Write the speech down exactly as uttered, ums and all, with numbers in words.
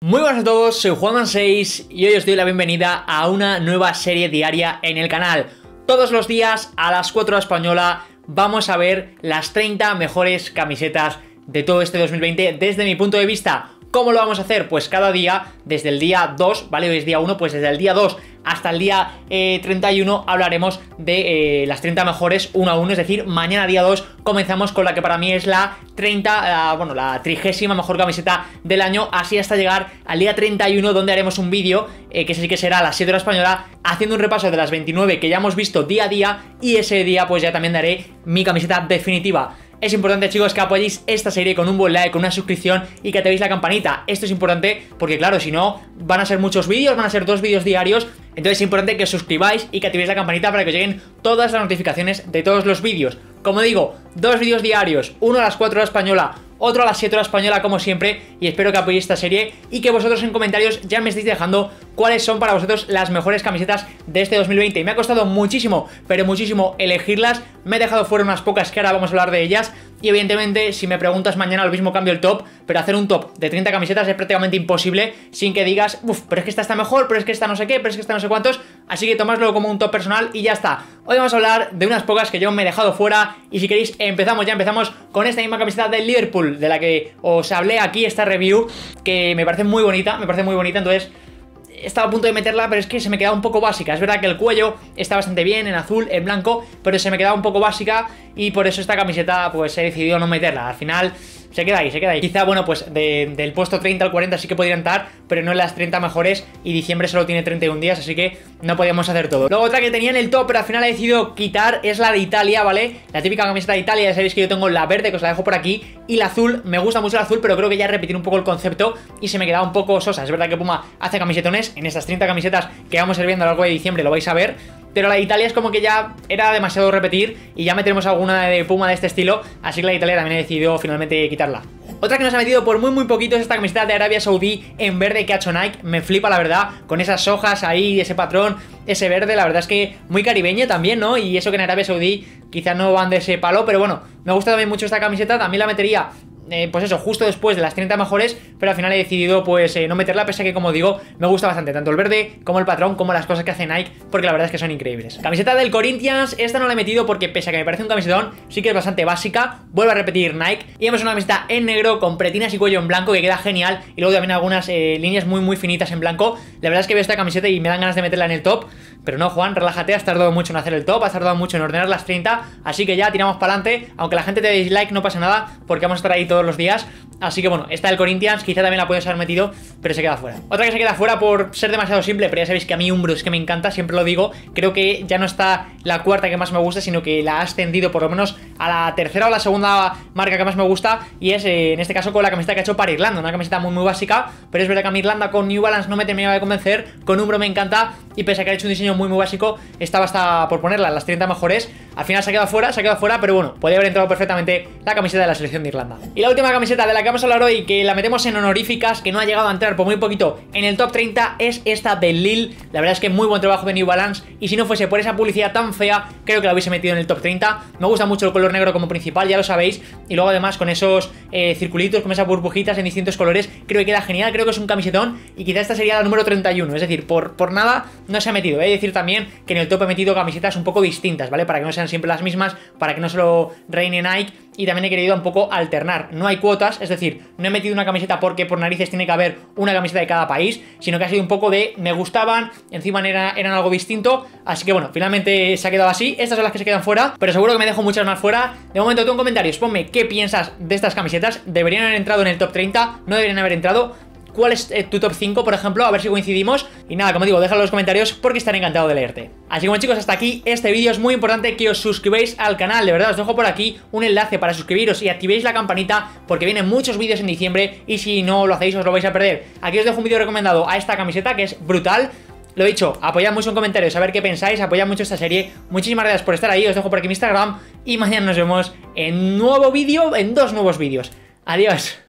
Muy buenas a todos, soy Juanman seis y hoy os doy la bienvenida a una nueva serie diaria en el canal. Todos los días a las cuatro horas española vamos a ver las treinta mejores camisetas de todo este dos mil veinte desde mi punto de vista. ¿Cómo lo vamos a hacer? Pues cada día, desde el día dos, ¿vale? Hoy es día uno, pues desde el día dos hasta el día eh, treinta y uno hablaremos de eh, las treinta mejores uno a uno, es decir, mañana día dos comenzamos con la que para mí es la treinta, uh, bueno, la trigésima mejor camiseta del año, así hasta llegar al día treinta y uno, donde haremos un vídeo, eh, que sí que será a las siete horas española, haciendo un repaso de las veintinueve que ya hemos visto día a día, y ese día pues ya también daré mi camiseta definitiva. Es importante, chicos, que apoyéis esta serie con un buen like, con una suscripción y que activéis la campanita. Esto es importante porque, claro, si no, van a ser muchos vídeos, van a ser dos vídeos diarios. Entonces es importante que os suscribáis y que activéis la campanita para que os lleguen todas las notificaciones de todos los vídeos. Como digo, dos vídeos diarios, uno a las cuatro horas española, otro a las siete horas española, como siempre, y espero que apoyéis esta serie y que vosotros en comentarios ya me estéis dejando cuáles son para vosotros las mejores camisetas de este dos mil veinte. Me ha costado muchísimo, pero muchísimo elegirlas. Me he dejado fuera unas pocas que ahora vamos a hablar de ellas. Y evidentemente, si me preguntas mañana, lo mismo cambio el top, pero hacer un top de treinta camisetas es prácticamente imposible sin que digas, uff, pero es que esta está mejor, pero es que esta no sé qué, pero es que esta no sé cuántos. Así que tomadlo como un top personal y ya está. Hoy vamos a hablar de unas pocas que yo me he dejado fuera. Y si queréis, empezamos ya, empezamos con esta misma camiseta del Liverpool, de la que os hablé aquí, esta review, que me parece muy bonita, me parece muy bonita, entonces estaba a punto de meterla, pero es que se me quedaba un poco básica. Es verdad que el cuello está bastante bien, en azul, en blanco, pero se me quedaba un poco básica y por eso esta camiseta pues he decidido no meterla. Al final se queda ahí, se queda ahí. Quizá, bueno, pues de, del puesto treinta al cuarenta sí que podría entrar, pero no en las treinta mejores, y diciembre solo tiene treinta y un días, así que no podíamos hacer todo. Luego otra que tenía en el top, pero al final he decidido quitar, es la de Italia, ¿vale? La típica camiseta de Italia, ya sabéis que yo tengo la verde, que os la dejo por aquí, y la azul. Me gusta mucho el azul, pero creo que ya repetir un poco el concepto y se me quedaba un poco sosa. Es verdad que Puma hace camisetones, en estas treinta camisetas que vamos a ir viendo a lo largo de diciembre lo vais a ver, pero la de Italia es como que ya era demasiado repetir y ya meteremos alguna de Puma de este estilo, así que la de Italia también he decidido finalmente quitarla. Otra que nos ha metido por muy muy poquito es esta camiseta de Arabia Saudí en verde que ha hecho Nike. Me flipa, la verdad, con esas hojas ahí, ese patrón, ese verde, la verdad es que muy caribeño también, ¿no? Y eso que en Arabia Saudí quizás no van de ese palo, pero bueno, me gusta también mucho esta camiseta, también la metería Eh, pues eso, justo después de las treinta mejores, pero al final he decidido pues eh, no meterla, pese a que, como digo, me gusta bastante tanto el verde como el patrón, como las cosas que hace Nike, porque la verdad es que son increíbles. Camiseta del Corinthians, esta no la he metido porque, pese a que me parece un camisetón, sí que es bastante básica. Vuelvo a repetir Nike, y vemos una camiseta en negro con pretinas y cuello en blanco que queda genial, y luego también algunas eh, líneas muy muy finitas en blanco. La verdad es que veo esta camiseta y me dan ganas de meterla en el top, pero no, Juan, relájate, has tardado mucho en hacer el top, has tardado mucho en ordenar las treinta, así que ya tiramos para adelante. Aunque la gente te dé dislike, no pasa nada, porque vamos a estar ahí todos los días. Así que bueno, esta del Corinthians quizá también la puedes haber metido, pero se queda fuera. Otra que se queda fuera por ser demasiado simple, pero ya sabéis que a mí Umbro es que me encanta, siempre lo digo. Creo que ya no está la cuarta que más me gusta, sino que la ha ascendido por lo menos a la tercera o la segunda marca que más me gusta, y es eh, en este caso con la camiseta que ha hecho para Irlanda, una camiseta muy muy básica, pero es verdad que a mi Irlanda con New Balance no me terminaba de convencer, con Umbro me encanta, y pese a que ha hecho un diseño muy muy básico, estaba hasta por ponerla en las treinta mejores. Al final se ha quedado fuera, se ha quedado fuera, pero bueno, podría haber entrado perfectamente la camiseta de la selección de Irlanda. Y la última camiseta de la que vamos a hablar hoy, que la metemos en honoríficas, que no ha llegado a entrar por muy poquito en el top treinta, es esta de Lille. La verdad es que muy buen trabajo de New Balance, y si no fuese por esa publicidad tan fea, creo que la hubiese metido en el top treinta. Me gusta mucho el color negro como principal, ya lo sabéis, y luego además con esos eh, circulitos, con esas burbujitas en distintos colores, creo que queda genial. Creo que es un camisetón, y quizá esta sería la número treinta y uno, es decir, por, por nada no se ha metido. He de decir también que en el top he metido camisetas un poco distintas, ¿vale? Para que no sean siempre las mismas, para que no solo reine Nike, y también he querido un poco alternar. No hay cuotas, es decir, no he metido una camiseta porque por narices tiene que haber una camiseta de cada país, sino que ha sido un poco de me gustaban, encima eran, eran algo distinto. Así que bueno, finalmente se ha quedado así. Estas son las que se quedan fuera, pero seguro que me dejo muchas más fuera. De momento tú en comentarios ponme qué piensas de estas camisetas. ¿Deberían haber entrado en el top treinta? ¿No deberían haber entrado? ¿Cuál es eh, tu top cinco, por ejemplo? A ver si coincidimos. Y nada, como digo, déjalo en los comentarios porque estaré encantado de leerte. Así que bueno, chicos, hasta aquí este vídeo. Es muy importante que os suscribáis al canal. De verdad, os dejo por aquí un enlace para suscribiros y activéis la campanita, porque vienen muchos vídeos en diciembre, y si no lo hacéis os lo vais a perder. Aquí os dejo un vídeo recomendado a esta camiseta, que es brutal. Lo he dicho, apoyad mucho en comentarios a ver qué pensáis, apoyad mucho esta serie. Muchísimas gracias por estar ahí, os dejo por aquí mi Instagram, y mañana nos vemos en un nuevo vídeo, en dos nuevos vídeos. Adiós.